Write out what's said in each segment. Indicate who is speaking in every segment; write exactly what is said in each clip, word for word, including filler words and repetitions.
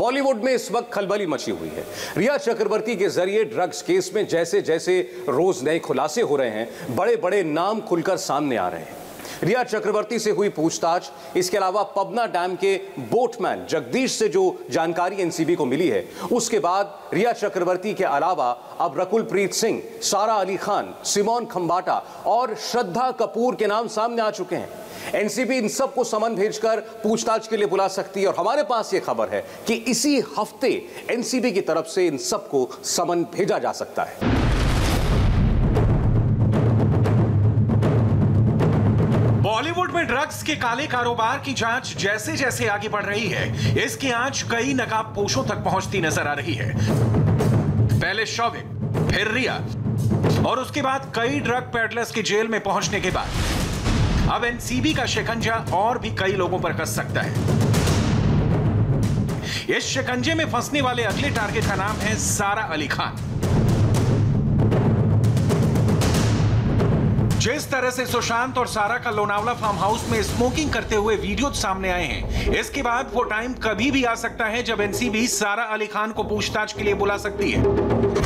Speaker 1: बॉलीवुड में इस वक्त खलबली मची हुई है। रिया चक्रवर्ती के जरिए ड्रग्स केस में जैसे जैसे रोज नए खुलासे हो रहे हैं, बड़े बड़े नाम खुलकर सामने आ रहे हैं। रिया चक्रवर्ती से हुई पूछताछ, इसके अलावा पबना डैम के बोटमैन जगदीश से जो जानकारी एनसीबी को मिली है, उसके बाद रिया चक्रवर्ती के अलावा अब रकुलप्रीत सिंह, सारा अली खान, सिमोन खंबाटा और श्रद्धा कपूर के नाम सामने आ चुके हैं। एनसीबी इन सबको समन भेजकर पूछताछ के लिए बुला सकती है और हमारे पास यह खबर है कि इसी हफ्ते एनसीबी की तरफ से इन सबको समन भेजा जा सकता है।
Speaker 2: बॉलीवुड में ड्रग्स के काले कारोबार की जांच जैसे जैसे आगे बढ़ रही है, इसकी आंच कई नकाबपोशों तक पहुंचती नजर आ रही है। पहले शौविक, फिर रिया और उसके बाद कई ड्रग पेडलर्स के जेल में पहुंचने के बाद अब एनसीबी का शिकंजा और भी कई लोगों पर कस सकता है। इस शिकंजे में फंसने वाले अगले टारगेट का नाम है सारा अली खान। जिस तरह से सुशांत और सारा का लोनावला फार्म हाउस में स्मोकिंग करते हुए वीडियो सामने आए हैं, इसके बाद वो टाइम कभी भी आ सकता है जब एनसीबी सारा अली खान को पूछताछ के लिए बुला सकती है।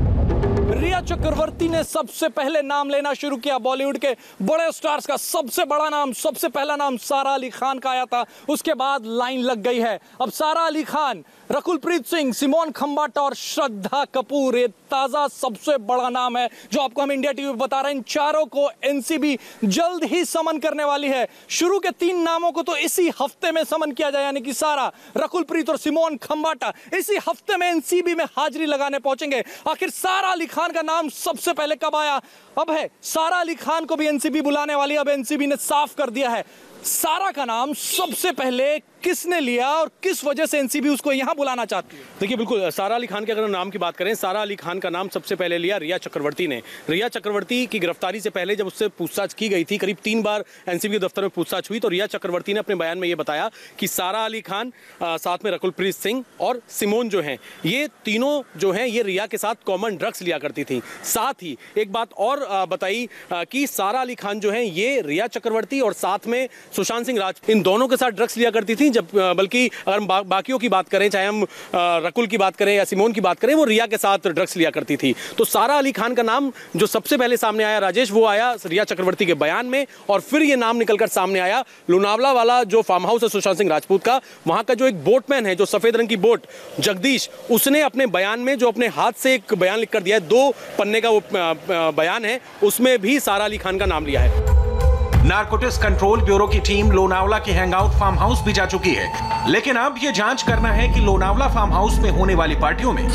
Speaker 3: रिया चक्रवर्ती ने सबसे पहले नाम लेना शुरू किया। बॉलीवुड के बड़े स्टार्स का सबसे बड़ा नाम, सबसे पहला नाम सारा अली खान का आया था। उसके बाद लाइन लग गई है। अब सारा अली खान, रकुलप्रीत सिंह, सिमोन खंबाटा और श्रद्धा कपूर, ये ताजा सबसे बड़ा नाम है जो आपको हम इंडिया टीवी पर बता रहे हैं। इन चारों को एनसीबी जल्द ही समन करने वाली है। शुरू के तीन नामों को तो इसी हफ्ते में समन किया जाए, यानी कि सारा, रकुलप्रीत और सिमोन खंबाटा इसी हफ्ते में एनसीबी में हाजिरी लगाने पहुंचेंगे। आखिर सारा अली खान का नाम सबसे पहले कब आया? अब है, सारा अली खान को भी एनसीबी बुलाने वाली है। अब एनसीबी ने साफ कर दिया है सारा का नाम सबसे पहले किसने लिया और किस वजह से एनसीबी उसको यहां बुलाना चाहती है।
Speaker 4: देखिए, बिल्कुल सारा अली खान के अगर नाम की बात करें, सारा अली खान का नाम सबसे पहले लिया रिया चक्रवर्ती ने। रिया चक्रवर्ती की गिरफ्तारी से पहले जब उससे पूछताछ की गई थी, करीब तीन बार एनसीबी के दफ्तर में पूछताछ हुई, तो रिया चक्रवर्ती ने अपने बयान में ये बताया कि सारा अली खान, आ, साथ में रकुलप्रीत सिंह और सिमोन जो हैं, ये तीनों जो हैं ये रिया के साथ कॉमन ड्रग्स लिया करती थी। साथ ही एक बात और आ, बताई आ, कि सारा अली खान जो है ये रिया चक्रवर्ती और साथ में सुशांत सिंह राजपूत, इन दोनों के साथ ड्रग्स लिया करती थी। जब बल्कि अगर हम बा, बाकियों की बात करें, चाहे हम रकुल की बात करें या सिमोन की बात करें, वो रिया के साथ ड्रग्स लिया करती थी। तो सारा अली खान का नाम जो सबसे पहले सामने आया, राजेश, वो आया रिया चक्रवर्ती के बयान में, और फिर ये नाम निकलकर सामने आया लोनावला वाला जो फार्म हाउस है सुशांत सिंह राजपूत का, वहां का जो एक बोटमैन है, जो सफेद रंग की बोट, जगदीश, उसने अपने बयान में जो अपने हाथ से एक बयान लिखकर दिया है, दो पन्ने का वो बयान है, उसमें भी सारा अली खान का नाम लिया है।
Speaker 2: नारकोटिक्स कंट्रोल ब्यूरो की टीम लोनावला के हैंगआउट फार्म हाउस भी जा चुकी है, लेकिन अब यह जांच करना है कि लोनावला फार्म हाउस में होने वाली पार्टियों में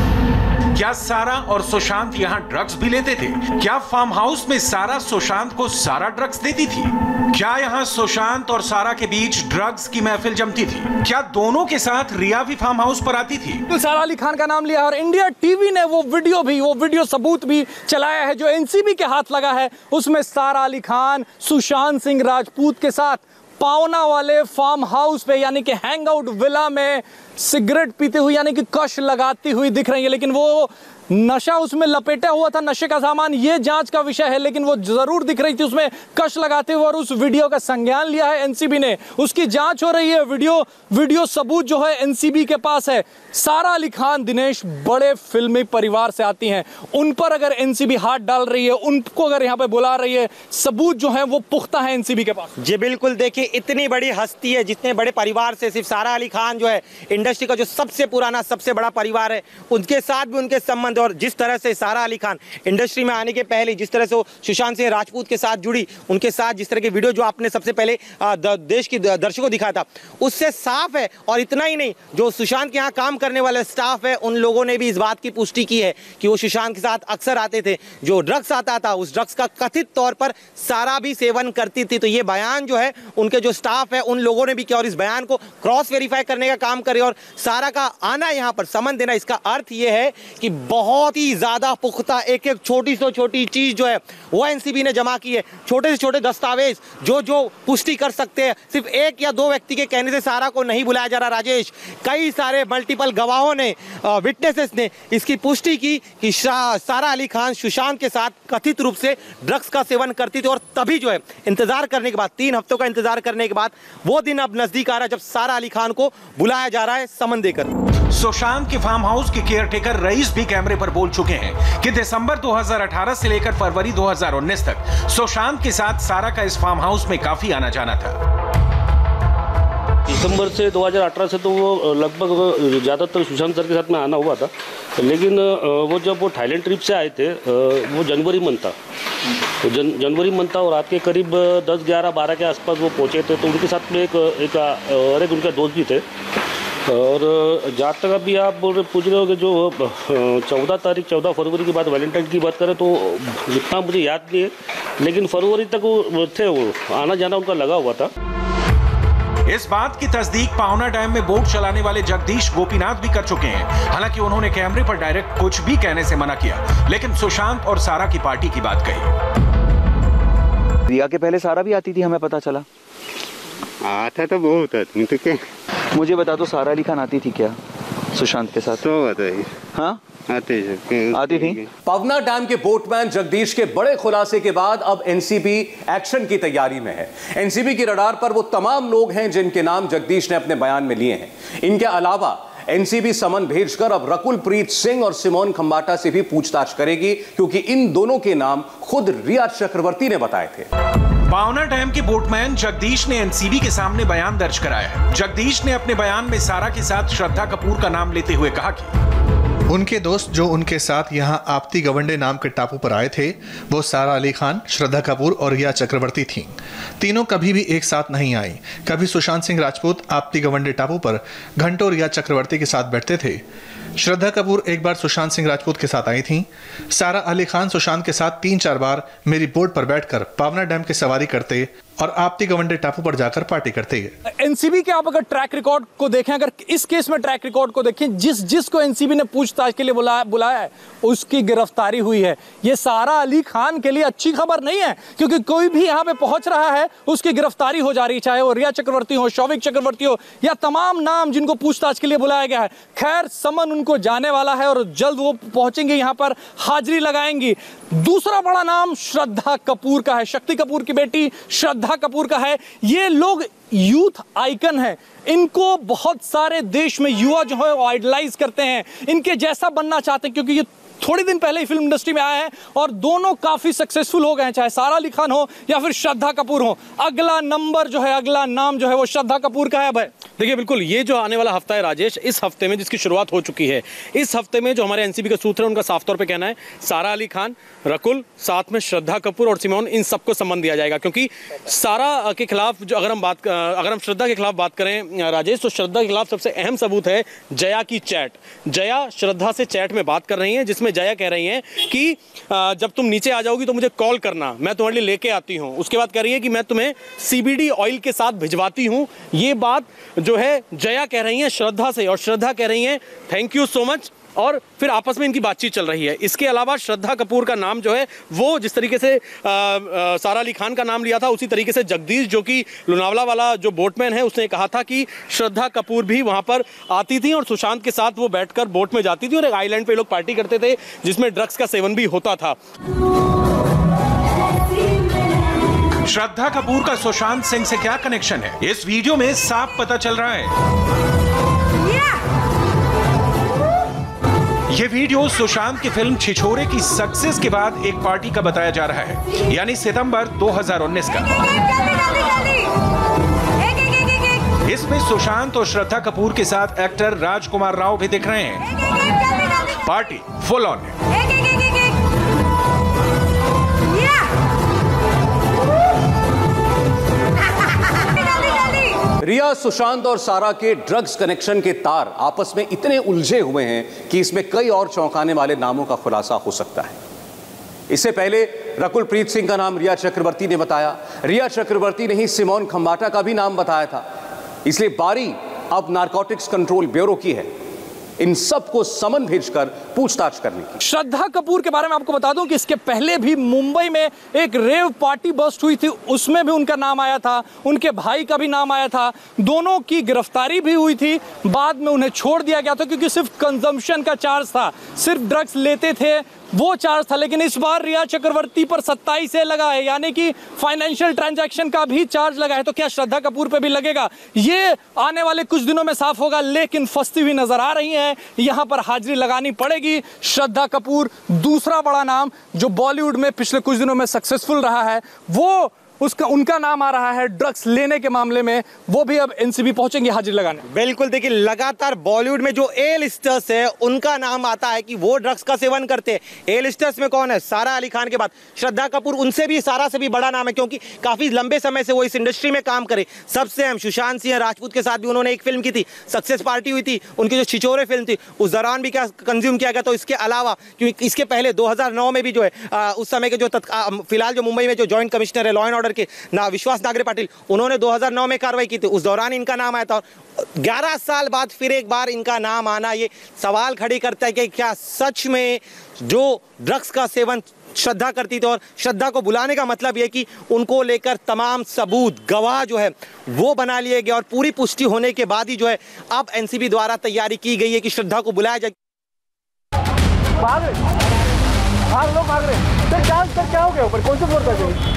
Speaker 2: क्या सारा और सुशांत यहां ड्रग्स भी लेते थे? क्या फार्म हाउस में सारा सुशांत को सारा ड्रग्स देती थी? क्या यहां सुशांत और सारा के बीच ड्रग्स की महफिल जमती थी? क्या दोनों के साथ रिया भी फार्म हाउस पर आती थी?
Speaker 3: तो सारा अली खान का नाम लिया और इंडिया टीवी ने वो वीडियो भी, वो वीडियो सबूत भी चलाया है जो एनसीबी के हाथ लगा है। उसमें सारा अली खान सुशांत सिंह राजपूत के साथ पावना वाले फार्म हाउस पे, यानी कि हैंगआउट विला में सिगरेट पीते हुए, यानी कि कश लगाती हुई दिख रही है। लेकिन वो नशा उसमें लपेटा हुआ था, नशे का सामान, ये जांच का विषय है, लेकिन वो जरूर दिख रही थी उसमें कश लगाते हुए। और उस वीडियो का संज्ञान लिया है एनसीबी ने, उसकी जांच हो रही है। वीडियो वीडियो सबूत जो है एनसीबी के पास है। सारा अली खान, दिनेश, बड़े फिल्मी परिवार से आती हैं, उन पर अगर एनसीबी हाथ डाल रही है, उनको अगर यहाँ पे बुला रही है, सबूत जो है वो पुख्ता है एनसीबी के पास।
Speaker 5: जी बिल्कुल, देखिए इतनी बड़ी हस्ती है, जितने बड़े परिवार से, सिर्फ सारा अली खान जो है इंडस्ट्री का जो सबसे पुराना सबसे बड़ा परिवार है, उनके साथ भी उनके संबंध, और जिस तरह से सारा अली खान इंडस्ट्री में आने के पहले जिस तरह से वो सुशांत सिंह राजपूत के साथ जुड़ी, उनके साथ जिस तरह के वीडियो जो आपने सबसे पहले देश की दर्शकों को दिखाया था, उससे साफ है। और इतना ही नहीं, जो सुशांत के यहाँ काम करने वाले स्टाफ है, उन लोगों ने भी इस बात की पुष्टि की है कि वो सुशांत के साथ अक्सर आते थे। जो ड्रग्स आता था, उस ड्रग्स का कथित तौर पर सारा भी सेवन करती थी। तो ये बयान जो है उनके जो स्टाफ है, उन लोगों ने भी किया और इस बयान को क्रॉस वेरीफाई करने का काम करे। और सारा का आना यहाँ पर समन देना, इसका अर्थ ये है कि बहुत बहुत ही ज्यादा पुख्ता एक एक छोटी से छोटी चीज जो है वो एनसीबी ने जमा की है। छोटे से छोटे दस्तावेज जो जो पुष्टि कर सकते हैं, सिर्फ एक या दो व्यक्ति के कहने से सारा को नहीं बुलाया जा रहा राजेश। कई सारे मल्टीपल गवाहों ने, विटनेसेस ने इसकी पुष्टि की कि सारा अली खान सुशांत के साथ कथित रूप से ड्रग्स का सेवन करती थी। और तभी जो है इंतजार करने के बाद, तीन हफ्तों का इंतजार करने के बाद वो दिन अब नजदीक आ रहा है जब सारा अली खान को बुलाया जा रहा है समन देकर।
Speaker 2: सुशांत के फार्म हाउस के केयरटेकर रईस भी कैमरे पर बोल चुके हैं कि दिसंबर दो हज़ार अठारह से लेकर फरवरी दो हज़ार उन्नीस तक सुशांत के साथ सारा का इस फार्म हाउस में काफी आना जाना था।
Speaker 6: दिसंबर से दो हज़ार अठारह से तो वो लगभग ज़्यादातर सुशांत सर के साथ में आना हुआ था, लेकिन वो जब वो थाईलैंड ट्रिप से आए थे वो जनवरी मंथ था, तो जन जनवरी मंथ था और रात के करीब दस ग्यारह बारह के आसपास वो पहुँचे थे। तो उनके साथ में एक एक और एक उनका दोस्त भी थे। और जहाँ तक अभी आप बोल रहे पूछ रहे हो कि जो चौदह तारीख चौदह फरवरी के बाद वैलेंटाइन की बात करें तो जितना मुझे याद नहीं है, लेकिन फरवरी तक वो थे, वो आना जाना उनका लगा हुआ था।
Speaker 2: इस बात की तस्दीक पावना डैम में बोट चलाने वाले जगदीश गोपीनाथ भी कर चुके हैं। हालांकि उन्होंने कैमरे पर डायरेक्ट कुछ भी कहने से मना किया, लेकिन सुशांत और सारा की पार्टी की बात कही।
Speaker 7: रिया के पहले सारा भी आती थी, हमें पता चला।
Speaker 8: आता तो बहुत आदमी तो क्या।
Speaker 7: मुझे बता दो, सारा अली खान आती थी क्या सुशांत के साथ?
Speaker 8: तो बताइए।
Speaker 7: हाँ
Speaker 8: आती
Speaker 7: आती थी।
Speaker 1: पवना डैम के बोटमैन जगदीश के बड़े खुलासे के बाद अब एनसीबी एक्शन की तैयारी में है। एनसीबी की रडार पर वो तमाम लोग हैं जिनके नाम जगदीश ने अपने बयान में लिए हैं। इनके अलावा एनसीबी समन भेजकर अब रकुल प्रीत सिंह और सिमोन खंबाटा से भी पूछताछ करेगी, क्योंकि इन दोनों के नाम खुद रिया चक्रवर्ती ने बताए थे।
Speaker 2: पावना डैम के बोटमैन जगदीश ने एनसीबी के सामने बयान दर्ज कराया है। जगदीश ने अपने बयान में सारा के साथ श्रद्धा कपूर का नाम लेते हुए कहा कि
Speaker 9: उनके दोस्त जो उनके साथ यहां आपती गवंडे नाम के टापू पर आए थे वो सारा अली खान, श्रद्धा कपूर और रिया चक्रवर्ती थीं। तीनों कभी भी एक साथ नहीं आई। कभी सुशांत सिंह राजपूत आपती गवंडे टापू पर घंटों रिया चक्रवर्ती के साथ बैठते थे। श्रद्धा कपूर एक बार सुशांत सिंह राजपूत के साथ आई थीं। सारा अली खान सुशांत के साथ तीन चार बार मेरी बोट पर बैठकर पावना डैम की सवारी करते और आपती गवंडे टापू पर जाकर पार्टी करते हैं।
Speaker 3: एनसीबी के आप अगर ट्रैक रिकॉर्ड को देखें, अगर इस केस में ट्रैक रिकॉर्ड को देखें, जिस जिस को एनसीबी ने पूछताछ के लिए बुलाया बुलाया है उसकी गिरफ्तारी हुई है। ये सारा अली खान के लिए अच्छी खबर नहीं है, क्योंकि कोई भी यहाँ पे पहुंच रहा है उसकी गिरफ्तारी हो जा रही, चाहे वो रिया चक्रवर्ती हो, शौविक चक्रवर्ती हो या तमाम नाम जिनको पूछताछ के लिए बुलाया गया है। खैर, समन उनको जाने वाला है और जल्द वो पहुंचेंगे, यहाँ पर हाजिरी लगाएंगी। दूसरा बड़ा नाम श्रद्धा कपूर का है, शक्ति कपूर की बेटी श्रद्धा कपूर का है। ये लोग यूथ आइकन है, इनको बहुत सारे देश में युवा जो है आइडलाइज करते हैं, इनके जैसा बनना चाहते हैं, क्योंकि ये थोड़ी दिन पहले ही फिल्म इंडस्ट्री में आए हैं और दोनों काफी सक्सेसफुल हो गए हैं, चाहे सारा अली खान हो या फिर श्रद्धा कपूर हो। अगला नंबर जो है, अगला नाम जो है वो श्रद्धा कपूर का है। भाई
Speaker 4: देखिए, बिल्कुल ये जो आने वाला हफ्ता है राजेश, इस हफ्ते में जिसकी शुरुआत हो चुकी है, इस हफ्ते में जो हमारे एनसीबी के सूत्र हैं उनका साफ तौर पे कहना है सारा अली खान, रकुल, साथ में श्रद्धा कपूर और सिमोन, इन सबको सम्मान दिया जाएगा। क्योंकि सारा के खिलाफ जो अगर हम बात अगर हम श्रद्धा के खिलाफ बात करें राजेश, तो श्रद्धा के खिलाफ सबसे अहम सबूत है जया की चैट। जया श्रद्धा से चैट में बात कर रही है, जिसमें जया कह रही हैं कि जब तुम नीचे आ जाओगी तो मुझे कॉल करना, मैं तुम्हारे लिए लेके आती हूं। उसके बाद कह रही है कि मैं तुम्हें सीबीडी ऑयल के साथ भिजवाती हूं। ये बात जो है जया कह रही है श्रद्धा से, और श्रद्धा कह रही है थैंक यू सो मच, और फिर आपस में इनकी बातचीत चल रही है। इसके अलावा श्रद्धा कपूर का नाम जो है वो जिस तरीके से आ, आ, सारा अली खान का नाम लिया था, उसी तरीके से जगदीश जो कि लोनावला वाला जो बोटमैन है उसने कहा था कि श्रद्धा कपूर भी वहां पर आती थी और सुशांत के साथ वो बैठकर बोट में जाती थी और एक आइलैंड पे लोग पार्टी करते थे जिसमें ड्रग्स का सेवन भी होता था।
Speaker 2: श्रद्धा कपूर का सुशांत सिंह से क्या कनेक्शन है, इस वीडियो में साफ पता चल रहा है। ये वीडियो सुशांत की फिल्म छिछोरे की सक्सेस के बाद एक पार्टी का बताया जा रहा है, यानी सितंबर दो हज़ार उन्नीस का। इसमें सुशांत और श्रद्धा कपूर के साथ एक्टर राजकुमार राव भी दिख रहे हैं। पार्टी फुल ऑन है।
Speaker 1: रिया, सुशांत और सारा के ड्रग्स कनेक्शन के तार आपस में इतने उलझे हुए हैं कि इसमें कई और चौंकाने वाले नामों का खुलासा हो सकता है। इससे पहले रकुल प्रीत सिंह का नाम रिया चक्रवर्ती ने बताया। रिया चक्रवर्ती ने ही सिमोन खंबाटा का भी नाम बताया था। इसलिए बारी अब नारकोटिक्स कंट्रोल ब्यूरो की है। इन सबको समन भेजकर पूछताछ करने की।
Speaker 3: श्रद्धा कपूर के बारे में आपको बता दूं कि इसके पहले भी मुंबई में एक रेव पार्टी बस्ट हुई थी, उसमें भी उनका नाम आया था, उनके भाई का भी नाम आया था, दोनों की गिरफ्तारी भी हुई थी। बाद में उन्हें छोड़ दिया गया था क्योंकि सिर्फ कंजम्पशन का चार्ज था, सिर्फ ड्रग्स लेते थे वो चार्ज था। लेकिन इस बार रिया चक्रवर्ती पर सत्ताईस से लगा है, यानी कि फाइनेंशियल ट्रांजैक्शन का भी चार्ज लगा है। तो क्या श्रद्धा कपूर पे भी लगेगा, ये आने वाले कुछ दिनों में साफ होगा। लेकिन फंसती हुई नजर आ रही है, यहां पर हाजिरी लगानी पड़ेगी। श्रद्धा कपूर दूसरा बड़ा नाम जो बॉलीवुड में पिछले कुछ दिनों में सक्सेसफुल रहा है, वो उसका उनका नाम आ रहा है ड्रग्स लेने के मामले में। वो भी अब एनसीबी पहुंचेंगे हाजिरी लगाने।
Speaker 5: बिल्कुल, देखिए लगातार बॉलीवुड में जो ए लिस्टर्स है उनका नाम आता है कि वो ड्रग्स का सेवन करते हैं। ए लिस्टर्स में कौन है? सारा अली खान के बाद श्रद्धा कपूर, उनसे भी सारा से भी बड़ा नाम है क्योंकि काफी लंबे समय से वो इस इंडस्ट्री में काम करे। सबसे अहम सुशांत सिंह राजपूत के साथ भी उन्होंने एक फिल्म की थी, सक्सेस पार्टी हुई थी, उनकी जो छिछोरे फिल्म थी उस दौरान भी क्या कंज्यूम किया गया। तो इसके अलावा क्योंकि इसके पहले दो हजार नौ में भी जो है आ, उस समय के जो फिलहाल जो मुंबई में जो जॉइंट कमिश्नर है लॉ एंड ऑर्डर के ना विश्वास नागरे पाटिल, उन्होंने दो हजार नौ में कार्रवाई की थी, उस दौरान इनका नाम आया था। ग्यारह साल बाद फिर एक बार इनका नाम आना ये सवाल खड़ी करता है कि क्या सच में जो ड्रग्स का सेवन श्रद्धा करती थी, और श्रद्धा को बुलाने का मतलब यह कि उनको लेकर तमाम सबूत गवाह जो है वो बना लिए गए और पूरी पुष्टि होने के बाद ही जो है अब एनसीबी द्वारा तैयारी की गई है कि श्रद्धा को बुलाया जाए।
Speaker 3: भाग रहे भाग लोग भाग रहे सर, डांस कर क्या हो गया ऊपर, कौन से फ्लोर पर?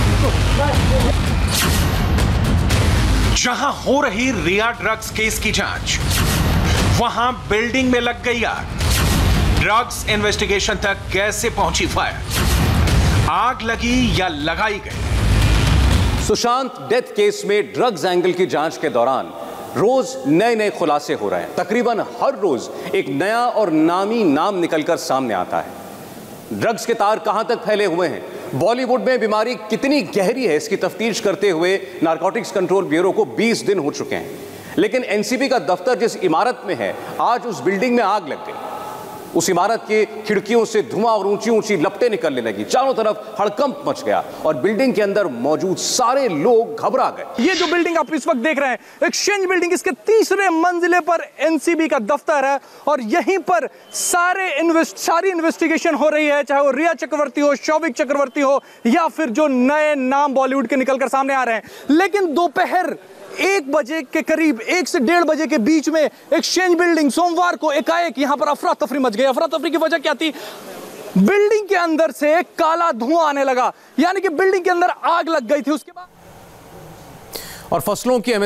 Speaker 2: जहां हो रही रिया ड्रग्स केस की जांच, वहां बिल्डिंग में लग गई आग। ड्रग्स इन्वेस्टिगेशन तक कैसे पहुंची फायर? आग लगी या लगाई गई?
Speaker 1: सुशांत डेथ केस में ड्रग्स एंगल की जांच के दौरान रोज नए नए खुलासे हो रहे हैं। तकरीबन हर रोज एक नया और नामी नाम निकलकर सामने आता है। ड्रग्स के तार कहां तक फैले हुए हैं, बॉलीवुड में बीमारी कितनी गहरी है, इसकी तफ्तीश करते हुए नारकोटिक्स कंट्रोल ब्यूरो को बीस दिन हो चुके हैं। लेकिन एनसीबी का दफ्तर जिस इमारत में है, आज उस बिल्डिंग में आग लग गई। उस इमारत के खिड़कियों से धुआं और ऊंची ऊंची लपटें निकलने लगी, चारों तरफ हड़कंप मच गया और बिल्डिंग के अंदर मौजूद सारे लोग घबरा गए।
Speaker 3: ये जो बिल्डिंग आप इस वक्त देख रहे हैं, एक्सचेंज बिल्डिंग, इसके तीसरे मंजिले पर एनसीबी का दफ्तर है और यहीं पर सारे इन्वेस्ट सारी इन्वेस्टिगेशन हो रही है, चाहे वो रिया चक्रवर्ती हो, शौविक चक्रवर्ती हो या फिर जो नए नाम बॉलीवुड के निकलकर सामने आ रहे हैं। लेकिन दोपहर एक बजे के करीब, एक से डेढ़ बजे के बीच में एक्सचेंज बिल्डिंग सोमवार को एकाएक यहां पर अफरा तफरी मच गई। अफरा तफरी की वजह क्या थी? बिल्डिंग के अंदर से काला धुआं आने लगा, यानी कि बिल्डिंग के अंदर आग लग गई थी। उसके बाद
Speaker 1: और फसलों की